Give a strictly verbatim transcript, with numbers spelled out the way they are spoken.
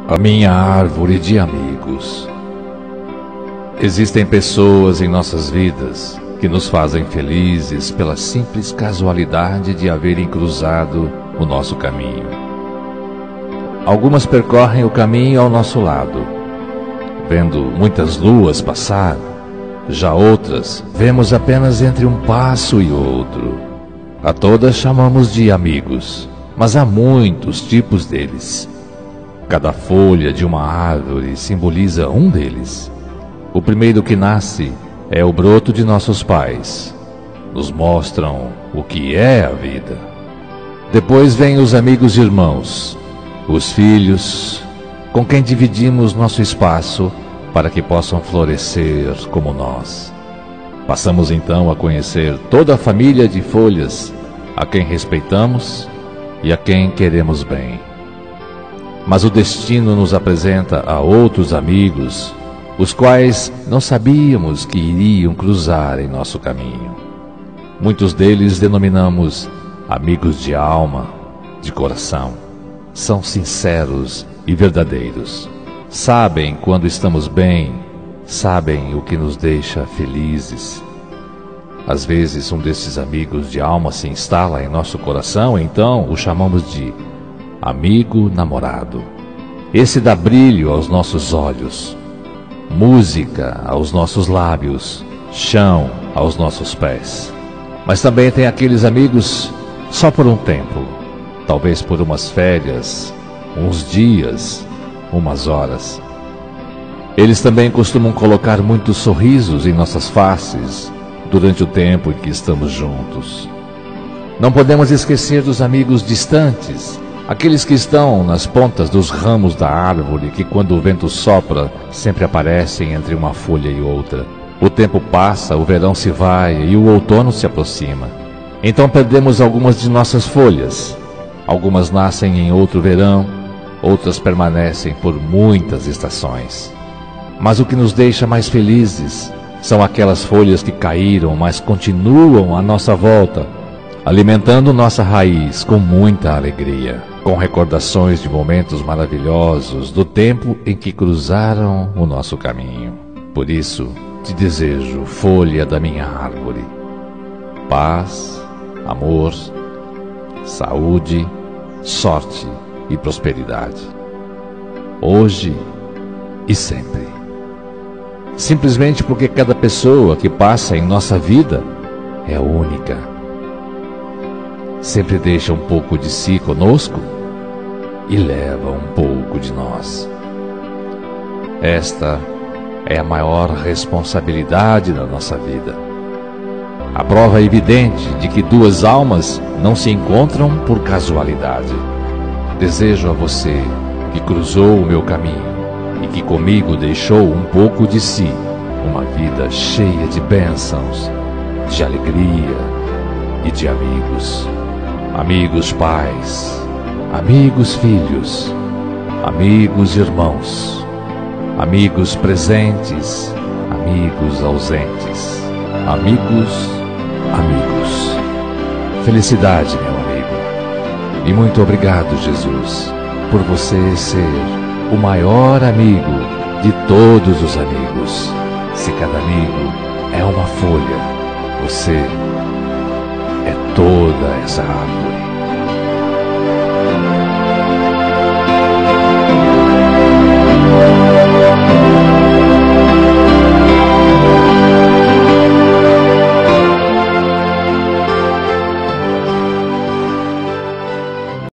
A minha árvore de amigos. Existem pessoas em nossas vidas que nos fazem felizes pela simples casualidade de haverem cruzado o nosso caminho. Algumas percorrem o caminho ao nosso lado, vendo muitas luas passar. Já outras vemos apenas entre um passo e outro. A todas chamamos de amigos, mas há muitos tipos deles. Cada folha de uma árvore simboliza um deles. O primeiro que nasce é o broto de nossos pais. Nos mostram o que é a vida. Depois vêm os amigos irmãos, os filhos, com quem dividimos nosso espaço para que possam florescer como nós. Passamos então a conhecer toda a família de folhas, a quem respeitamos e a quem queremos bem. Mas o destino nos apresenta a outros amigos, os quais não sabíamos que iriam cruzar em nosso caminho. Muitos deles denominamos amigos de alma, de coração. São sinceros e verdadeiros. Sabem quando estamos bem, sabem o que nos deixa felizes. Às vezes um desses amigos de alma se instala em nosso coração, então o chamamos de amigo namorado. Esse dá brilho aos nossos olhos, música aos nossos lábios, chão aos nossos pés. Mas também tem aqueles amigos só por um tempo, talvez por umas férias, uns dias, umas horas. Eles também costumam colocar muitos sorrisos em nossas faces durante o tempo em que estamos juntos. Não podemos esquecer dos amigos distantes, aqueles que estão nas pontas dos ramos da árvore, que quando o vento sopra, sempre aparecem entre uma folha e outra. O tempo passa, o verão se vai e o outono se aproxima. Então perdemos algumas de nossas folhas. Algumas nascem em outro verão, outras permanecem por muitas estações. Mas o que nos deixa mais felizes são aquelas folhas que caíram, mas continuam à nossa volta, alimentando nossa raiz com muita alegria, com recordações de momentos maravilhosos do tempo em que cruzaram o nosso caminho. Por isso, te desejo, folha da minha árvore, paz, amor, saúde, sorte e prosperidade, hoje e sempre. Simplesmente porque cada pessoa que passa em nossa vida é única. Sempre deixa um pouco de si conosco e leva um pouco de nós. Esta é a maior responsabilidade da nossa vida. A prova evidente de que duas almas não se encontram por casualidade. Desejo a você que cruzou o meu caminho e que comigo deixou um pouco de si, uma vida cheia de bênçãos, de alegria e de amigos. Amigos pais, amigos filhos, amigos irmãos, amigos presentes, amigos ausentes, amigos, amigos. Felicidade, meu amigo. E muito obrigado, Jesus, por você ser o maior amigo de todos os amigos. Se cada amigo é uma folha, você é toda essa árvore.